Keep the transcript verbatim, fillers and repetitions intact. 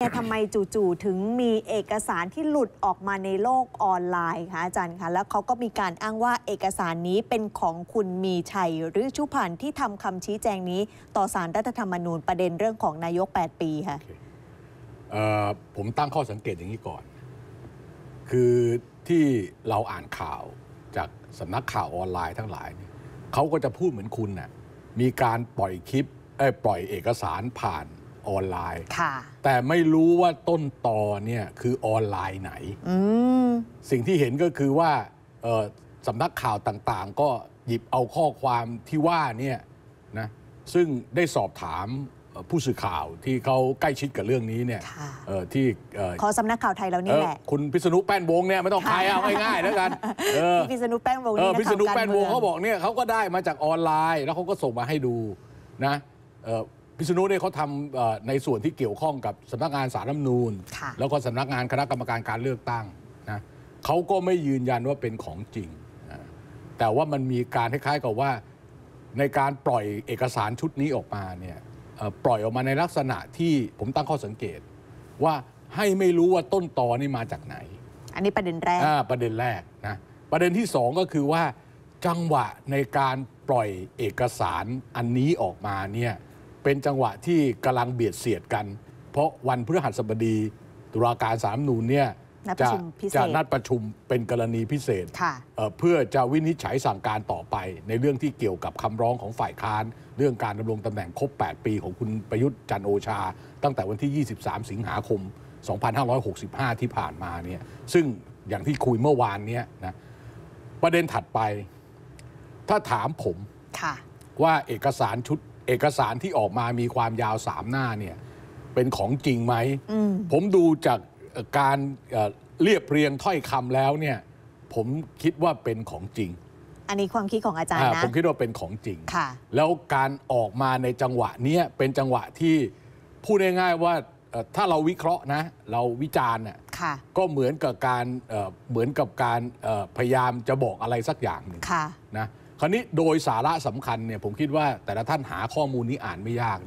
แต่ทำไมจู่ๆถึงมีเอกสารที่หลุดออกมาในโลกออนไลน์คะอาจารย์คะแล้วเขาก็มีการอ้างว่าเอกสารนี้เป็นของคุณมีชัยฤชุพันธ์ที่ทำคำชี้แจงนี้ต่อศาลรัฐธรรมนูญประเด็นเรื่องของนายกแปดปีค่ะ okay. ผมตั้งข้อสังเกตอย่างนี้ก่อนคือที่เราอ่านข่าวจากสำนักข่าวออนไลน์ทั้งหลายเขาก็จะพูดเหมือนคุณน่ะมีการปล่อยคลิปปล่อยเอกสารผ่านออนไลน์แต่ไม่รู้ว่าต้นตอเนี่ยคือออนไลน์ไหนสิ่งที่เห็นก็คือว่าสำนักข่าวต่างๆก็หยิบเอาข้อความที่ว่าเนี่ยนะซึ่งได้สอบถามผู้สื่อข่าวที่เขาใกล้ชิดกับเรื่องนี้เนี่ยที่ขอสำนักข่าวไทยเรานี่แหละคุณพิษณุแป้นวงเนี่ยไม่ต้องใครเอาง่ายๆแล้วกันพิษณุแป้นวงพิษณุแป้นวงเขาบอกเนี่ยเขาก็ได้มาจากออนไลน์แล้วเขาก็ส่งมาให้ดูนะพิษณุเนี่ยเขาทำในส่วนที่เกี่ยวข้องกับสำนักงานศาลรัฐธรรมนูญแล้วก็สำนักงานคณะกรรมการการเลือกตั้งนะเขาก็ไม่ยืนยันว่าเป็นของจริงแต่ว่ามันมีการคล้ายๆกับว่าในการปล่อยเอกสารชุดนี้ออกมาเนี่ยปล่อยออกมาในลักษณะที่ผมตั้งข้อสังเกตว่าให้ไม่รู้ว่าต้นตอนี่มาจากไหนอันนี้ประเด็นแรกประเด็นแรกนะประเด็นที่สองก็คือว่าจังหวะในการปล่อยเอกสารอันนี้ออกมาเนี่ยเป็นจังหวะที่กำลังเบียดเสียดกันเพราะวันพฤหัสบดีตุลาการศาลรัฐธรรมนูญเนี่ยจะจะนัดประชุมเป็นกรณีพิเศษเพื่อจะวินิจฉัยสั่งการต่อไปในเรื่องที่เกี่ยวกับคำร้องของฝ่ายค้านเรื่องการดำรงตำแหน่งครบแปดปีของคุณประยุทธ์จันทร์โอชาตั้งแต่วันที่ยี่สิบสามสิงหาคมสองพันห้าร้อยหกสิบห้าที่ผ่านมาเนี่ยซึ่งอย่างที่คุยเมื่อวานนี้นะประเด็นถัดไปถ้าถามผมว่าเอกสารชุดเอกสารที่ออกมามีความยาวสามหน้าเนี่ยเป็นของจริงไหมผมดูจากการเรียบเรียงถ้อยคำแล้วเนี่ยผมคิดว่าเป็นของจริงอันนี้ความคิดของอาจารย์นะผมคิดว่าเป็นของจริงแล้วการออกมาในจังหวะนี้เป็นจังหวะที่พูดง่ายๆว่าถ้าเราวิเคราะห์นะเราวิจารณ์ก็เหมือนกับการเหมือนกับการพยายามจะบอกอะไรสักอย่างหนึ่งนะคราวนี้โดยสาระสำคัญเนี่ยผมคิดว่าแต่ละท่านหาข้อมูลนี้อ่านไม่ยาก